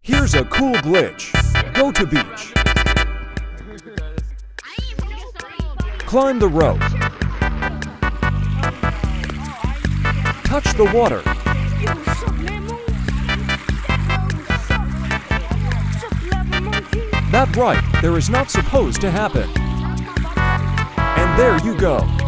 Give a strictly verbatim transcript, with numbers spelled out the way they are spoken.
Here's a cool glitch. Go to beach. Climb the rope. Touch the water. That's right, there is not supposed to happen. And there you go.